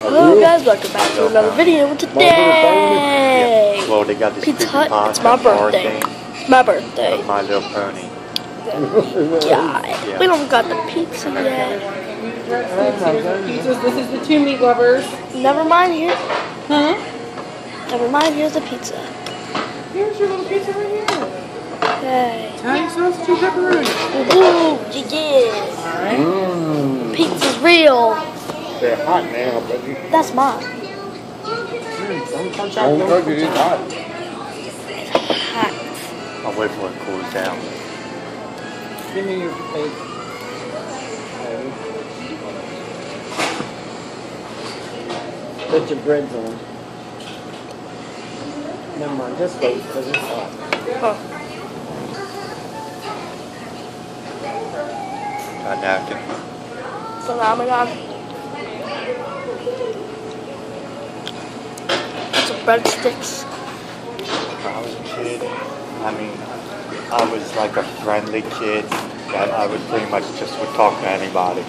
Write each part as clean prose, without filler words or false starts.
Hello guys, welcome back to another video. Today, yeah. Well, they got this Pizza Hut. It's my birthday. It's my birthday. My Little Pony. Yeah. We don't got the pizza yet. Pizzas. This is the 2 meat lovers. Never mind here. Huh? Never mind. Here's the pizza. Here's your little pizza right here. Okay. Italian sauce, 2 pepperoni. Ooh, yeah. Alright. Pizza's real. They're hot now, buddy. That's mine. Don't punch out. Don't touch it, it's hot. It's hot. I'll wait for it to cool down. Give me your plate. Put your breads on. Never mind, just wait because it's hot. Huh. Got napkin. Phenomenon. Some breadsticks. When I was a kid, I was like a friendly kid. That I would pretty much just would talk to anybody.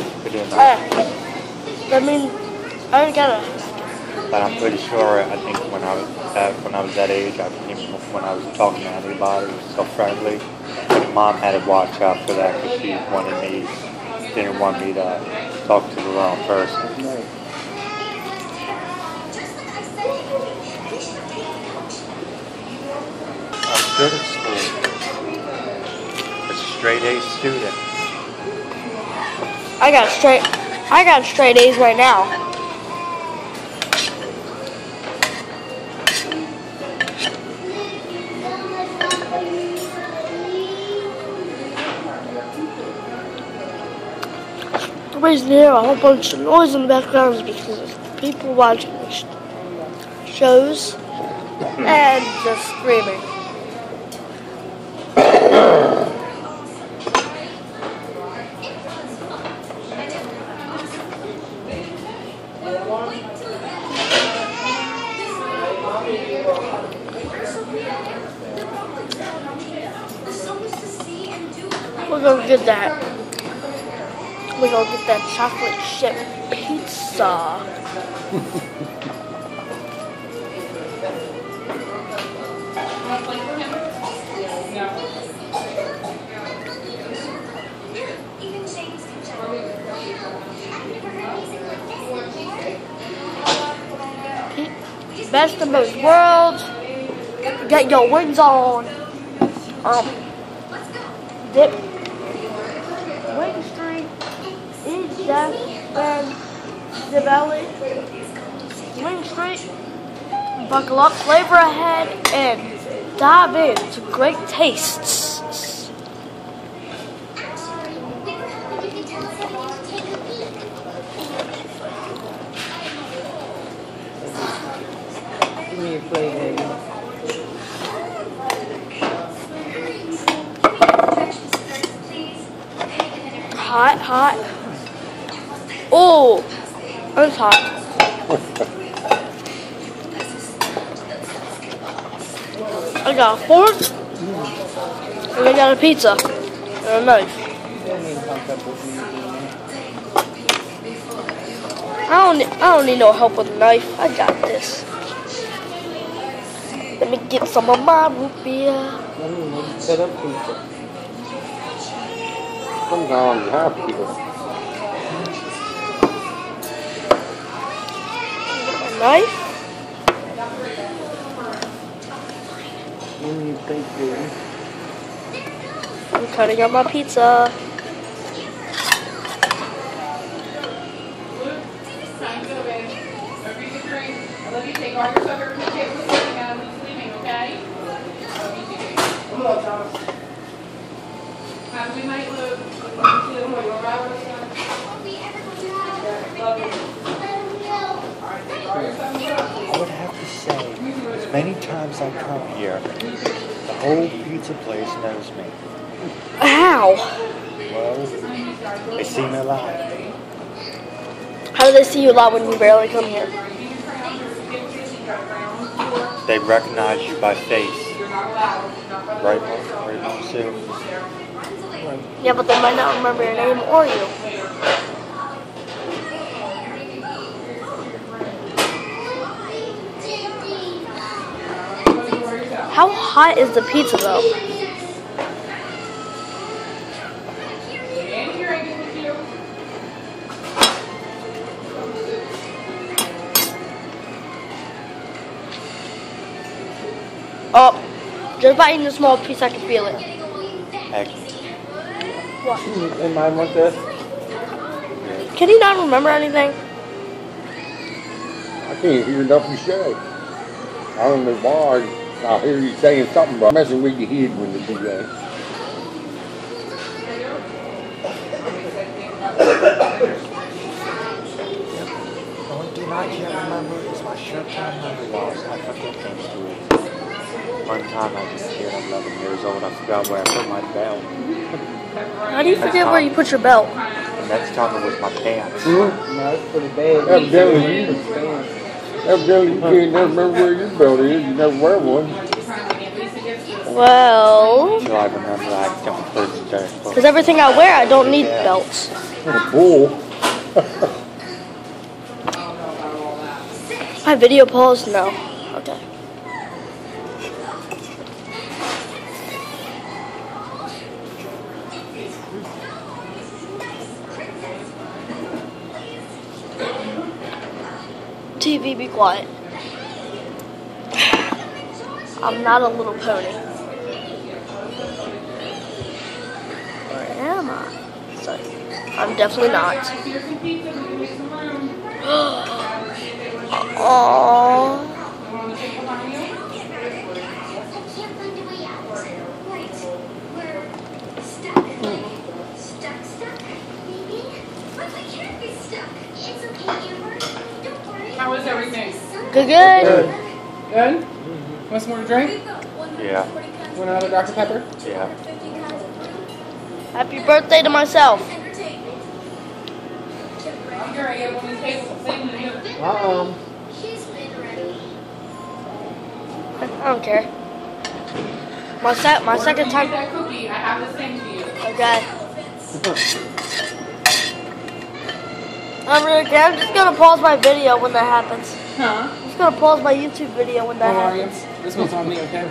I got a. But I'm pretty sure, I think when I was that age, when I was talking to anybody, it was so friendly. But Mom had to watch out for that because she didn't want me to talk to the wrong person. I was good at school. I was a straight A student. I got straight A's right now. The reason you hear a whole bunch of noise in the background is because of people watching the shows and just screaming. We're gonna get that. We're gonna get that chocolate chip pizza. Best of both worlds. Get your wings on. Dip. Wing Street. Eat Death and the Valley. Wing Street. Buckle up, flavor ahead, and dive into great tastes. Give me your plate, Hagen. Hot, hot. Oh, it's hot. I got a fork, and I got a pizza, and a knife. I don't need no help with a knife. I got this. Let me get some of my root beer. Set up pizza. Come down, you have to. A knife. I'm cutting up my pizza. I would have to say, as many times I come here, the whole pizza place knows me. How? Well, they see me alive. How do they see you a lot when you barely come here? They recognize you by face. Right, Mom Sue? Yeah, but they might not remember your name or you. hot is the pizza though? Oh, just by eating a small piece, I can feel it. Heck, What? And mine want this? Can you not remember anything? I can't hear nothing you say. I don't know why. I hear you saying something, but messing with your head when you do that. the only thing I can't remember is my shirt time number was. I forget things too easy. One time I just turned 11 years old. I forgot where I put my belt. How do you forget where you put your belt? The next time it was my pants. No, it's pretty bad. Evidently you can't never remember where your belt is. You never wear one. Well, Until I remember I don't put it in there. because everything I wear, I don't need belts. A bull. My video paused? No. Okay. TV, be quiet. I'm not a little pony. Or am I? Sorry. I'm definitely not. Aww. How is everything? Good. Good? Want some more to drink? Yeah, Want another Dr. Pepper? yeah. Happy birthday to myself. I don't care. My second time. That cookie, I have to sing to you. Okay. I'm just gonna pause my video when that happens. Huh? I'm just gonna pause my YouTube video when that How are you? happens. This one's on me, okay?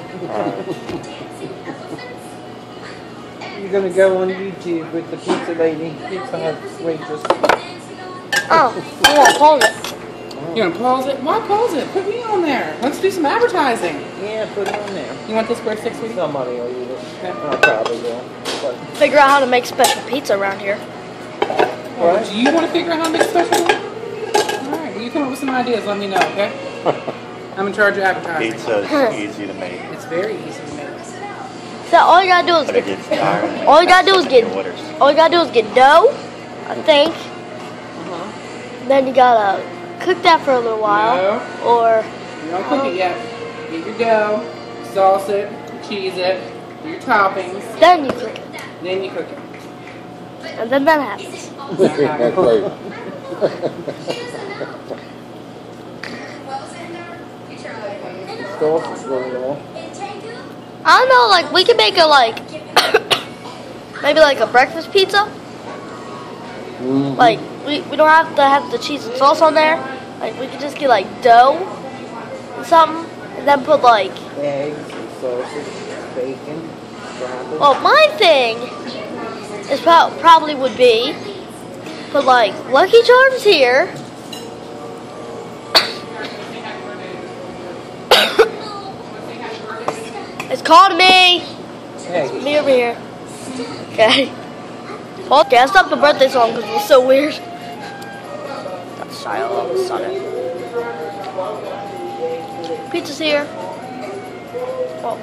You're gonna go on YouTube with the pizza lady, Pizza Hut waitress. Oh, I won't pause it. You want to pause it? Why pause it? Put me on there. Let's do some advertising. Yeah, put it on there. You want this for 6 weeks? Somebody will eat it. Okay. I probably will. But Figure out how to make special pizza around here. What? Do you want to figure out how to make a special one? Alright, well, you come up with some ideas, let me know, okay? I'm in charge of advertising. Pizza is easy to make, It's very easy to make. So all you gotta do is but it get gets tiring. all you gotta do is get Orders. all you gotta do is get dough, I think. Then you gotta cook that for a little while, or You don't cook it yet. Get your dough, sauce it, cheese it, do your toppings, then you cook it, then you cook it. and then that happens. That's right. sauce is going on. I don't know, like we could make a maybe like a breakfast pizza. Like we don't have to have the cheese and sauce on there. Like we could just get like dough and something, and then put like. Eggs and sausage, bacon, scrambled. Well, my thing is probably would be put like Lucky Charms here. It's called me. Hey, Me over here. Okay. Okay, I stopped the birthday song because it was so weird. Got shy all of a sudden. Pizza's here. Oh.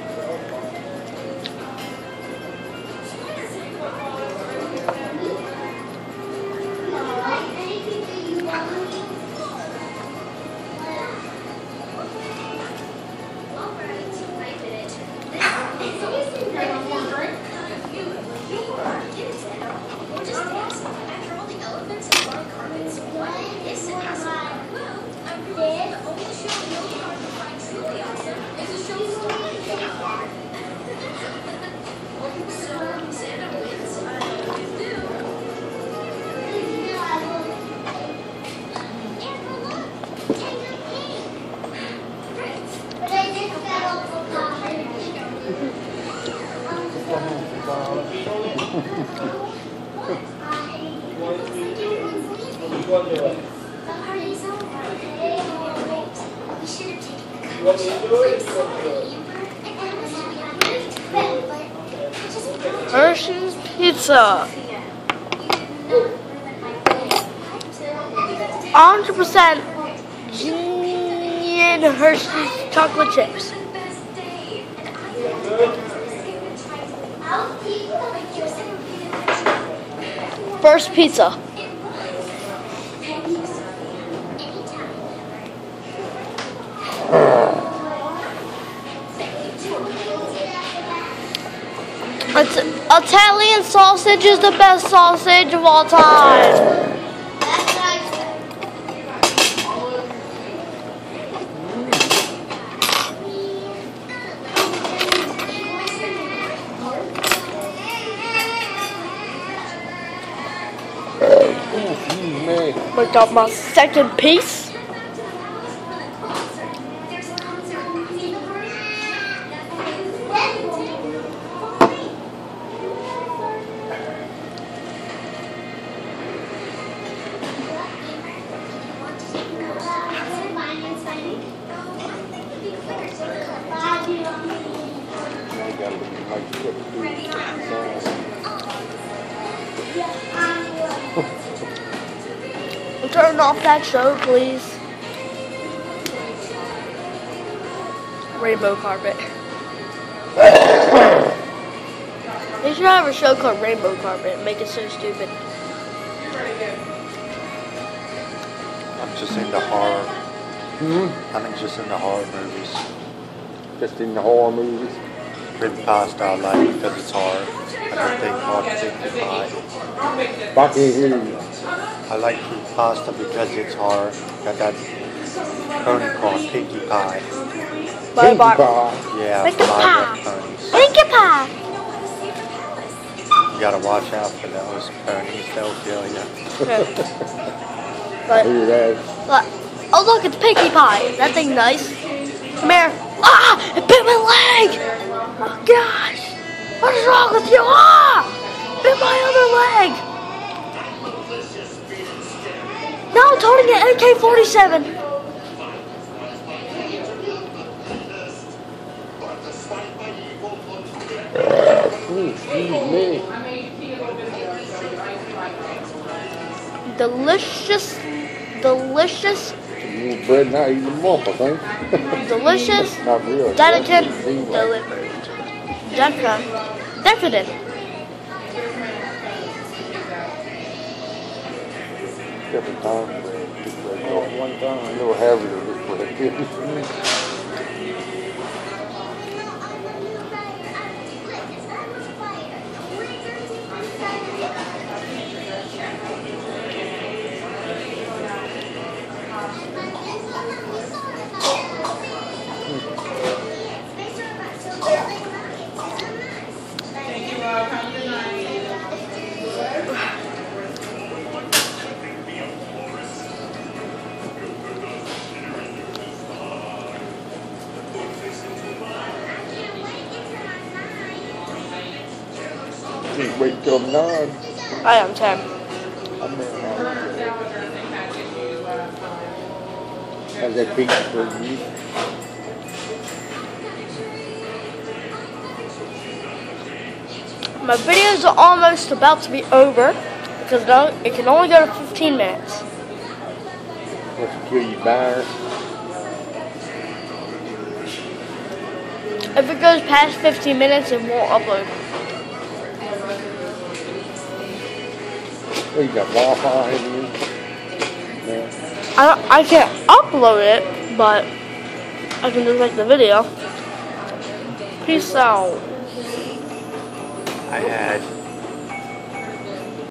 Hershey's Pizza. 100% genuine Hershey's chocolate chips. First pizza. Italian sausage is the best sausage of all time. We got my second piece. Turn off that show, please. Rainbow carpet. They should have a show called Rainbow Carpet and make it so stupid. I'm just into horror. I'm just into horror movies. Just in the horror movies. Creepypasta I like because it's horror. I can think more Pinkie Pie. I can't hear you. I like creepypasta because it's horror. Got that pony called Pinkie Pie. Bye bye. Yeah, Pinkie my Pie. ponies. Pinkie Pie. You gotta watch out for those ponies. They'll kill you. I hear that. But, oh look, it's Pinkie Pie. That thing nice. Come here. Ah! It bit my leg! Oh gosh! What is wrong with you? Ah! Bit my other leg! Now I'm toting an AK-47. Excuse me. Delicious. You bread now, eat them up, I think. Delicious. Not really. Delicate. Seems like Delivered. Decadent. different time bread. This bread off one time. A little heavier, this bread. Just wait till 9. I am 10. I'm in How's that pizza for you? My videos are almost about to be over because it can only go to 15 minutes. What's to kill you, buyer? If it goes past 15 minutes, it won't upload. Well, you got Wi-Fi in you? Yeah. I can't upload it, but I can just make the video. Peace out. I had